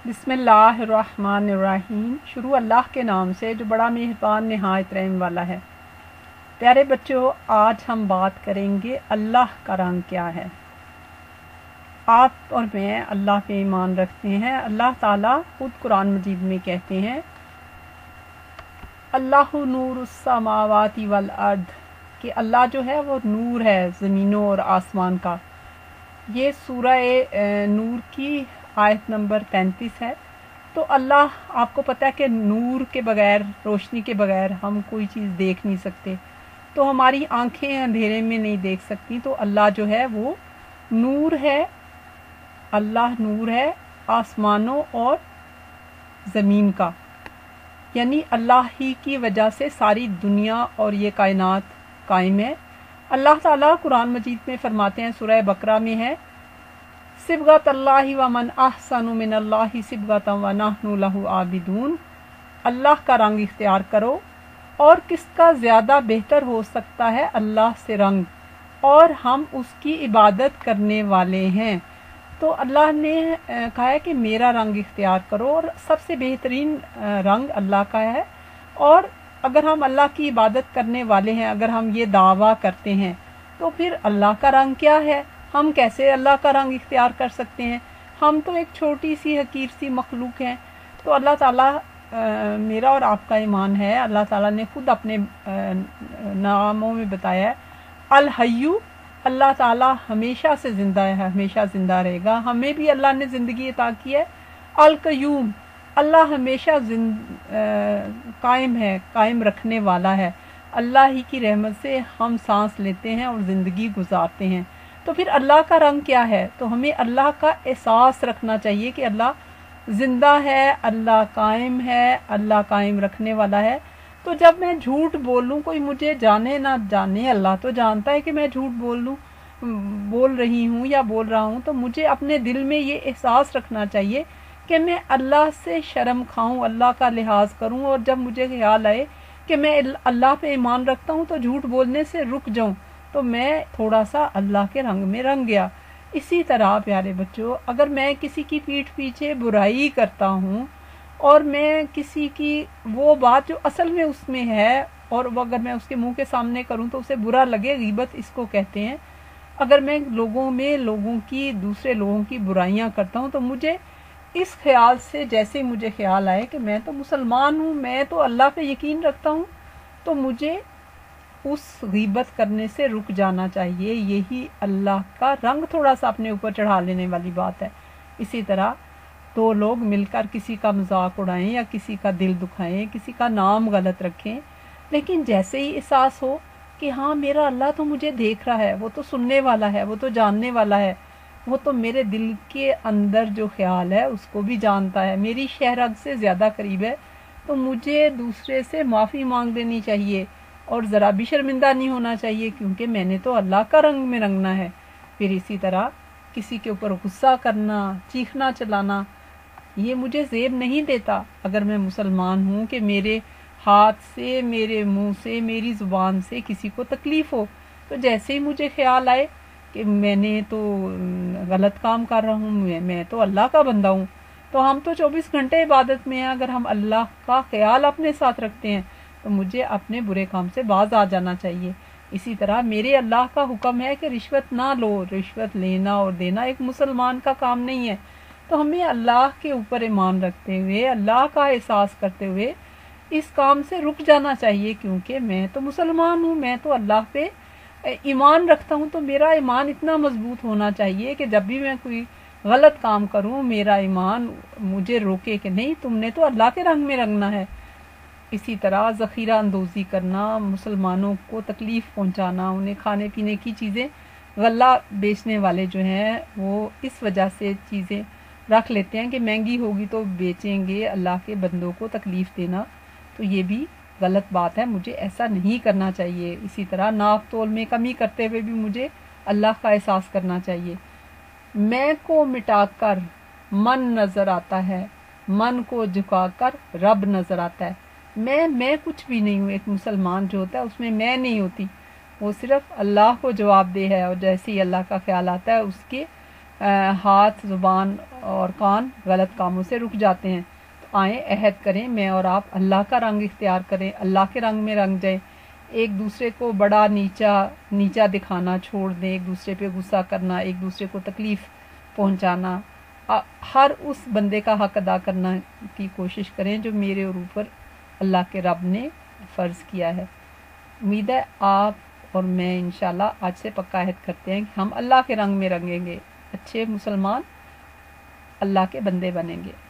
बिस्मिल्लाहिर्रहमानिर्रहीम। शुरू अल्लाह के नाम से जो बड़ा मेहरबान नहायत रहम वाला है। प्यारे बच्चों, आज हम बात करेंगे अल्लाह का रंग क्या है। आप और मैं अल्लाह पे ईमान रखते हैं। अल्लाह ताला खुद कुरान मजीद में कहते हैं अल्लाहु नूरुस समावाति वल अर्द, कि अल्लाह जो है वो नूर है ज़मीनों और आसमान का। ये सूरह नूर की आयत नंबर 33 है। तो अल्लाह, आपको पता है कि नूर के बगैर, रोशनी के बगैर हम कोई चीज़ देख नहीं सकते। तो हमारी आंखें अंधेरे में नहीं देख सकती। तो अल्लाह जो है वो नूर है। अल्लाह नूर है आसमानों और ज़मीन का, यानी अल्लाह ही की वजह से सारी दुनिया और ये कायनात कायम है। अल्लाह ताला कुरान मजीद में फरमाते हैं, सूरह बकरा में है, सिबगत अल्लाहि व मन अहसनु मिनल्लाहि सिबगतन व नहनु लहु आबिदून। अल्लाह का रंग इख्तियार करो, और किसका ज़्यादा बेहतर हो सकता है अल्लाह से रंग, और हम उसकी इबादत करने वाले हैं। तो अल्लाह ने कहा है कि मेरा रंग इख्तियार करो, और सबसे बेहतरीन रंग अल्लाह का है। और अगर हम अल्लाह की इबादत करने वाले हैं, अगर हम ये दावा करते हैं, तो फिर अल्लाह का रंग क्या है? हम कैसे अल्लाह का रंग इख्तियार कर सकते हैं? हम तो एक छोटी सी हकीर सी मखलूक हैं। तो अल्लाह ताला, मेरा और आपका ईमान है, अल्लाह ताला ने खुद अपने नामों में बताया है अल हय्यू, अल्लाह ताला हमेशा से ज़िंदा है, हमेशा ज़िंदा रहेगा। हमें भी अल्लाह ने ज़िंदगी अता की है। अल कयूम, अल्लाह हमेशा कायम है, कायम रखने वाला है। अल्लाह ही की रहमत से हम सांस लेते हैं और ज़िंदगी गुजारते हैं। तो फिर अल्लाह का रंग क्या है? तो हमें अल्लाह का एहसास रखना चाहिए कि अल्लाह ज़िंदा है, अल्लाह कायम है, अल्लाह कायम रखने वाला है। तो जब मैं झूठ बोलूँ, कोई मुझे जाने ना जाने, अल्लाह तो जानता है कि मैं झूठ बोल रही हूँ या बोल रहा हूँ, तो मुझे अपने दिल में ये एहसास रखना चाहिए कि मैं अल्लाह से शर्म खाऊँ, अल्लाह का लिहाज करूँ। और जब मुझे ख्याल आए कि मैं अल्लाह पे ईमान रखता हूँ, तो झूठ बोलने से रुक जाऊँ, तो मैं थोड़ा सा अल्लाह के रंग में रंग गया। इसी तरह प्यारे बच्चों, अगर मैं किसी की पीठ पीछे बुराई करता हूँ, और मैं किसी की वो बात जो असल में उसमें है, और वो अगर मैं उसके मुंह के सामने करूँ तो उसे बुरा लगे, गीबत इसको कहते हैं। अगर मैं लोगों की, दूसरे लोगों की बुराइयां करता हूँ, तो मुझे इस ख्याल से, जैसे मुझे ख्याल आए कि मैं तो मुसलमान हूँ, मैं तो अल्लाह पे यकीन रखता हूँ, तो मुझे उस गीबत करने से रुक जाना चाहिए। यही अल्लाह का रंग थोड़ा सा अपने ऊपर चढ़ा लेने वाली बात है। इसी तरह दो लोग मिलकर किसी का मजाक उड़ाएं या किसी का दिल दुखाएं, किसी का नाम गलत रखें, लेकिन जैसे ही एहसास हो कि हाँ, मेरा अल्लाह तो मुझे देख रहा है, वो तो सुनने वाला है, वो तो जानने वाला है, वो तो मेरे दिल के अंदर जो ख्याल है उसको भी जानता है, मेरी शहरग से ज़्यादा करीब है, तो मुझे दूसरे से माफ़ी मांग लेनी चाहिए और ज़रा भी शर्मिंदा नहीं होना चाहिए, क्योंकि मैंने तो अल्लाह का रंग में रंगना है। फिर इसी तरह किसी के ऊपर गुस्सा करना, चीखना चलाना, ये मुझे ज़ेब नहीं देता। अगर मैं मुसलमान हूँ कि मेरे हाथ से, मेरे मुंह से, मेरी ज़ुबान से किसी को तकलीफ़ हो, तो जैसे ही मुझे ख्याल आए कि मैंने तो गलत काम कर रहा हूँ, मैं तो अल्लाह का बंदा हूँ, तो हम तो 24 घंटे इबादत में हैं। अगर हम अल्लाह का ख्याल अपने साथ रखते हैं, तो मुझे अपने बुरे काम से बाज आ जाना चाहिए। इसी तरह मेरे अल्लाह का हुक्म है कि रिश्वत ना लो। रिश्वत लेना और देना एक मुसलमान का काम नहीं है। तो हमें अल्लाह के ऊपर ईमान रखते हुए, अल्लाह का एहसास करते हुए इस काम से रुक जाना चाहिए, क्योंकि मैं तो मुसलमान हूँ, मैं तो अल्लाह पे ईमान रखता हूँ। तो मेरा ईमान इतना मजबूत होना चाहिए कि जब भी मैं कोई गलत काम करूँ, मेरा ईमान मुझे रोके कि नहीं, तुमने तो अल्लाह के रंग में रंगना है। इसी तरह ज़ख़ीरा अंदोज़ी करना, मुसलमानों को तकलीफ़ पहुँचाना, उन्हें खाने पीने की चीज़ें, गल्ला बेचने वाले जो हैं वो इस वजह से चीज़ें रख लेते हैं कि महंगी होगी तो बेचेंगे, अल्लाह के बंदों को तकलीफ़ देना, तो ये भी गलत बात है, मुझे ऐसा नहीं करना चाहिए। इसी तरह नाप तोल में कमी करते हुए भी मुझे अल्लाह का एहसास करना चाहिए। मैं को मिटाकर मन नज़र आता है, मन को झुकाकर रब नज़र आता है। मैं कुछ भी नहीं हूँ। एक मुसलमान जो होता है उसमें मैं नहीं होती, वो सिर्फ अल्लाह को जवाब दे है, और जैसे ही अल्लाह का ख्याल आता है उसके ہاتھ، زبان اور کان غلط کاموں سے رک جاتے ہیں، تو آئیں عہد کریں، میں اور آپ اللہ کا رنگ اختیار کریں، اللہ کے رنگ میں رنگ جائیں، ایک دوسرے کو بڑا نیچا دکھانا چھوڑ دیں، ایک دوسرے پہ غصہ کرنا، ایک دوسرے کو تکلیف پہنچانا، ہر اس بندے کا حق ادا کرنا کی کوشش کریں جو میرے اور اوپر اللہ کے رب نے فرض کیا ہے۔ امید ہے آپ اور میں انشاءاللہ آج سے پکا عہد کرتے ہیں کہ ہم اللہ کے رنگ میں رنگیں گے، اچھے مسلمان، اللہ کے بندے بنیں گے۔